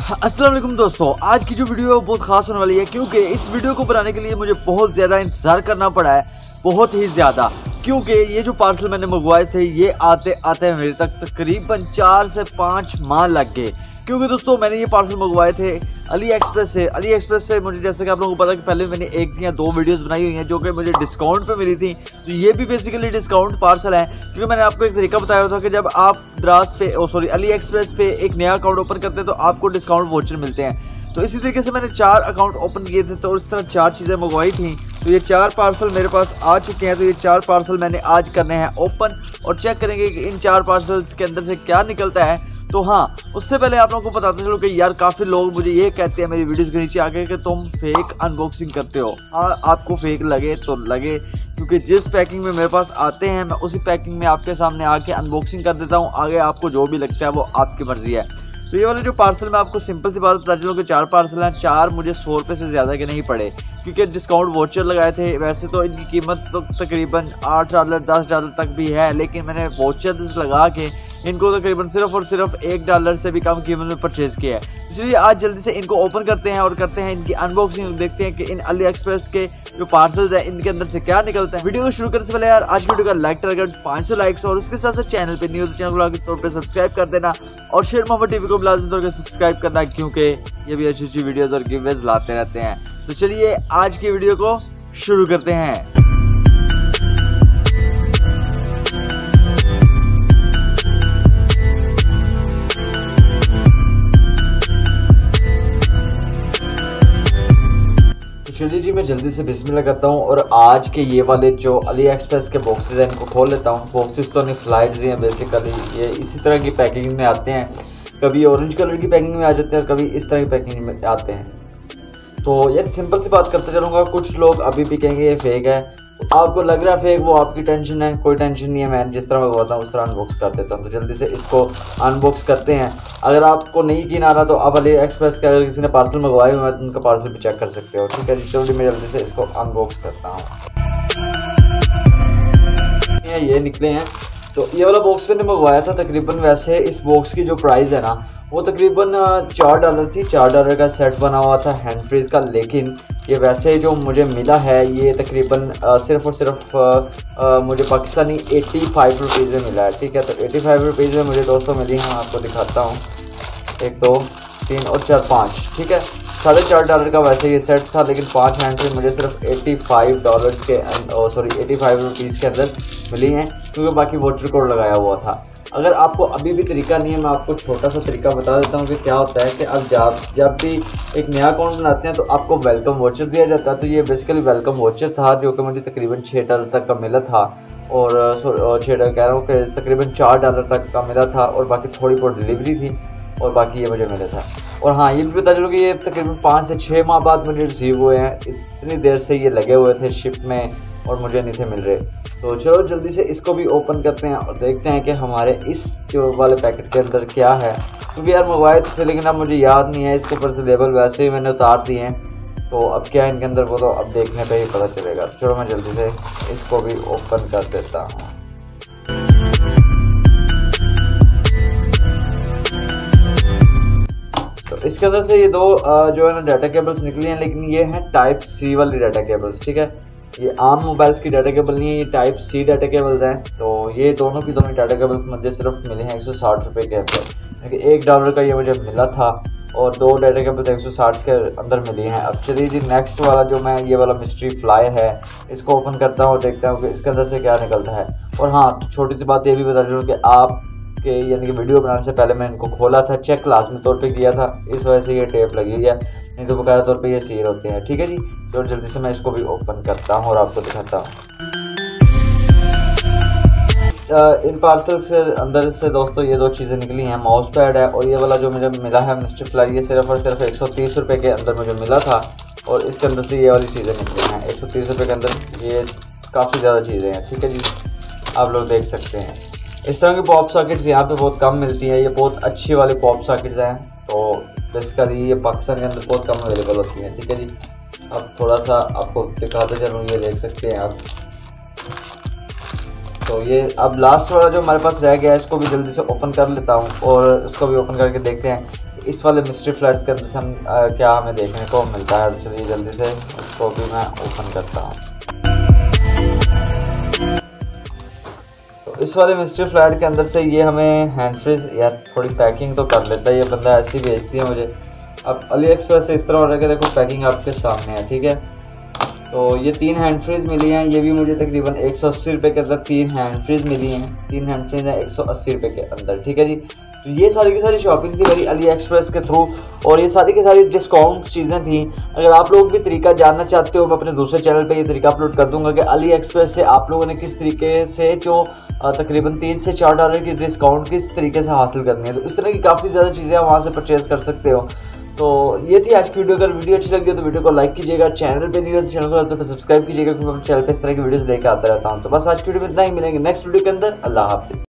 अस्सलाम वालेकुम दोस्तों, आज की जो वीडियो है बहुत ख़ास होने वाली है क्योंकि इस वीडियो को बनाने के लिए मुझे बहुत ज़्यादा इंतज़ार करना पड़ा है, बहुत ही ज़्यादा। क्योंकि ये जो पार्सल मैंने मंगवाए थे ये आते आते मेरे तक तकरीबन 4 से 5 माह लग गए। क्योंकि दोस्तों मैंने ये पार्सल मंगवाए थे अली एक्सप्रेस से मुझे, जैसे कि आप लोगों को पता है कि पहले मैंने 1 या 2 वीडियोस बनाई हुई हैं जो कि मुझे डिस्काउंट पे मिली थी। तो ये भी बेसिकली डिस्काउंट पार्सल है, क्योंकि मैंने आपको एक तरीका बताया था कि जब आप अली एक्सप्रेस पे एक नया अकाउंट ओपन करते हैं तो आपको डिस्काउंट वाउचर मिलते हैं। तो इसी तरीके से मैंने 4 अकाउंट ओपन किए थे, तो इस तरह 4 चीज़ें मंगवाई थी। तो ये 4 पार्सल मेरे पास आ चुके हैं। तो ये 4 पार्सल मैंने आज करने हैं ओपन और चेक करेंगे कि इन 4 पार्सल्स के अंदर से क्या निकलता है। तो हाँ, उससे पहले आप लोगों को बताते चलो कि यार काफ़ी लोग मुझे ये कहते हैं मेरी वीडियोस के नीचे आके कि तुम फेक अनबॉक्सिंग करते हो। हाँ, आपको फेक लगे तो लगे, क्योंकि जिस पैकिंग में मेरे पास आते हैं मैं उसी पैकिंग में आपके सामने आके अनबॉक्सिंग कर देता हूँ। आगे आपको जो भी लगता है वो आपकी मर्ज़ी है। तो ये वाले जो पार्सल मैं आपको सिंपल सी बात बता चलूँ कि 4 पार्सल हैं। 4 मुझे 100 रुपये से ज़्यादा के नहीं पड़े, क्योंकि डिस्काउंट वाउचर लगाए थे। वैसे तो इनकी कीमत तो तकरीबन $8 $10 तक भी है, लेकिन मैंने वाउचर्स लगा के इनको तकरीबन सिर्फ और सिर्फ $1 से भी कम कीमत में परचेज़ किया है। इसलिए आज जल्दी से इनको ओपन करते हैं और करते हैं इनकी अनबॉक्सिंग, देखते हैं कि इन अली एक्सप्रेस के जो पार्सल्स हैं इनके अंदर से क्या निकलता है। वीडियो को शुरू करने से पहले यार आज की वीडियो का लाइक टारगेट 500 लाइक्स और उसके साथ साथ चैनल पे न्यू तो चैनल को लाइक तौर पर सब्सक्राइब कर देना और शेयर मोहम्मद टीवी को लाजमी तौर पर सब्सक्राइब करना, क्योंकि ये भी अच्छी अच्छी वीडियोज़ और गिवेज लाते रहते हैं। तो चलिए आज की वीडियो को शुरू करते हैं। चलिए जी, मैं जल्दी से बिस्मिल्लाह करता हूँ और आज के ये वाले जो अली एक्सप्रेस के बॉक्सेस हैं इनको खोल लेता हूँ। बॉक्सेस तो नहीं, फ्लाइट्स हैं बेसिकली। ये इसी तरह की पैकिंग में आते हैं, कभी ऑरेंज कलर की पैकिंग में आ जाते हैं और कभी इस तरह की पैकिंग में आते हैं। तो यार सिंपल सी बात करते चलूँगा, कुछ लोग अभी भी कहेंगे ये फेक है। तो आपको लग रहा है फेक, वो आपकी टेंशन है, कोई टेंशन नहीं है। मैं जिस तरह मंगवाता हूँ उस तरह अनबॉक्स कर देता हूँ। तो जल्दी से इसको अनबॉक्स करते हैं। अगर आपको नहीं यकीन आ रहा तो आप अली एक्सप्रेस के अगर किसी ने पार्सल मंगवाए हुए हैं तो उनका पार्सल भी चेक कर सकते हो। ठीक है जी, चलो मैं जल्दी से इसको अनबॉक्स करता हूँ। ये निकले हैं। तो ये वाला बॉक्स मैंने मंगवाया था तकरीबन, वैसे इस बॉक्स की जो प्राइस है ना वो तकरीबन $4 थी। $4 का सेट बना हुआ था हैंड फ्रीज का, लेकिन ये वैसे जो मुझे मिला है ये तकरीबन सिर्फ़ और सिर्फ मुझे पाकिस्तानी 85 रुपीज़ में मिला है। ठीक है, तो 85 रुपीज़ में मुझे दोस्तों मिली हैं। आपको दिखाता हूँ, 1 2 3 और 4 5। ठीक है, $4.5 का वैसे ये सेट था, लेकिन 5 हैंड फ्री मुझे सिर्फ $85 रुपीज़ के अंदर मिली हैं, क्योंकि बाकी वाउचर कोड लगाया हुआ था। अगर आपको अभी भी तरीका नहीं है, मैं आपको छोटा सा तरीका बता देता हूँ कि क्या होता है कि अब जब भी एक नया अकाउंट बनाते हैं तो आपको वेलकम वाउचर दिया जाता है। तो ये बेसिकली वेलकम वाउचर था जो कि मुझे तकरीबन $6 तक का मिला था, और $6 कह रहा हूँ कि तकरीबन $4 तक का मिला था, और बाकी थोड़ी बहुत डिलीवरी थी और बाकी ये मुझे मिला था। और हाँ, ये भी बता चलो कि ये तकरीबन 5 से 6 माह बाद मुझे रिसीव हुए हैं। इतनी देर से ये लगे हुए थे शिप में और मुझे नहीं थे मिल रहे। तो चलो जल्दी से इसको भी ओपन करते हैं और देखते हैं कि हमारे इस जो वाले पैकेट के अंदर क्या है। क्योंकि यार मंगवाए थे लेकिन अब मुझे याद नहीं है, इसके ऊपर से लेबल वैसे ही मैंने उतार दिए हैं। तो अब क्या है इनके अंदर वो तो अब देखने पे ही पता चलेगा। चलो मैं जल्दी से इसको भी ओपन कर देता हूँ। तो इसके अंदर से ये 2 जो है ना डाटा केबल्स निकली हैं, लेकिन ये हैं टाइप C वाली डाटा केबल्स। ठीक है, ये आम मोबाइल्स की डाटा केबल नहीं है, ये टाइप C डाटा केबल्स हैं। तो ये दोनों की दोनों डाटा केबल्स मुझे सिर्फ मिले हैं 160 रुपये के अंदर, क्योंकि $1 का ये मुझे मिला था और 2 डाटा केबल्स 160 के अंदर मिली हैं। अब चलिए जी, नेक्स्ट वाला जो मैं ये वाला मिस्ट्री फ्लाई है इसको ओपन करता हूँ, देखता हूँ कि इसके अंदर से क्या निकलता है। और हाँ, छोटी सी बात ये भी बता दूँ कि आप यानी कि वीडियो बनाने से पहले मैं इनको खोला था, चेक लाजमी तौर पे किया था, इस वजह से ये टेप लगी हुई है, नहीं तो बकायदा तौर पे ये सील होते हैं। ठीक है जी, तो जल्दी से मैं इसको भी ओपन करता हूँ और आपको दिखाता हूँ। इन पार्सल से अंदर से दोस्तों ये 2 चीज़ें निकली हैं, माउस पैड है और ये वाला जो मुझे मिला है मिस्टर फ्लाई, ये सिर्फ और सिर्फ 130 रुपये के अंदर मुझे मिला था, और इसके अंदर से ये वाली चीज़ें निकली हैं 130 रुपये के अंदर। ये काफ़ी ज़्यादा चीज़ें हैं। ठीक है जी, आप लोग देख सकते हैं। इस तरह की पॉप सॉकेट्स यहाँ पे बहुत कम मिलती हैं, ये बहुत अच्छी वाली पॉप सॉकेट्स हैं। तो बेसिकली ये पाकिस्तान के अंदर बहुत कम अवेलेबल होती हैं। ठीक है जी, अब थोड़ा सा आपको दिखाते चलूँ, ये देख सकते हैं आप। तो ये अब लास्ट वाला जो हमारे पास रह गया है इसको भी जल्दी से ओपन कर लेता हूँ और उसको भी ओपन करके देखते हैं इस वाले मिस्ट्री फ्लैट्स के अंदर से हम क्या हमें देखने को मिलता है। चलिए जल्दी से इसको भी मैं ओपन करता हूँ। तो इस वाले मिस्ट्री फ्लैट के अंदर से ये हमें हैंड फ्रीज यार थोड़ी पैकिंग तो कर लेता है, ये बंदा ऐसी बेचती है मुझे। अब अली एक्सप्रेस से इस तरह हो रहा है कि देखो पैकिंग आपके सामने है, ठीक है। तो ये 3 हैंड फ्रीज मिली हैं, ये भी मुझे तकरीबन 180 रुपये के अंदर 3 हैंड फ्रीज मिली हैं। 3 हैंड फ्रीज हैं 180 रुपये के अंदर, ठीक है जी। तो ये सारी की सारी शॉपिंग थी मेरी अली एक्सप्रेस के थ्रू, और ये सारी की सारी डिस्काउंट चीज़ें थी। अगर आप लोग भी तरीका जानना चाहते हो, मैं अपने दूसरे चैनल पे ये तरीका अपलोड कर दूंगा कि अली एक्सप्रेस से आप लोगों ने किस तरीके से जो तकरीबन 3 से 4 डॉलर की डिस्काउंट किस तरीके से हासिल करनी है। तो इस तरह की काफ़ी ज़्यादा चीज़ें आप वहाँ से परचेज़ कर सकते हो। तो ये थी आज की वीडियो। अगर वीडियो अच्छी लगी हो तो वीडियो को लाइक कीजिएगा, चैनल पे नहीं हो तो चैनल को सब्सक्राइब कीजिएगा, क्योंकि मैं चैनल पे इस तरह की वीडियोस लेकर आता रहता हूँ। तो बस आज की वीडियो में इतना ही, मिलेंगे नेक्स्ट वीडियो के अंदर। अल्लाह हाफिज़।